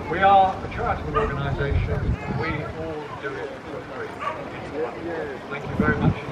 We are a charitable organisation. We all do it for free. Thank you very much.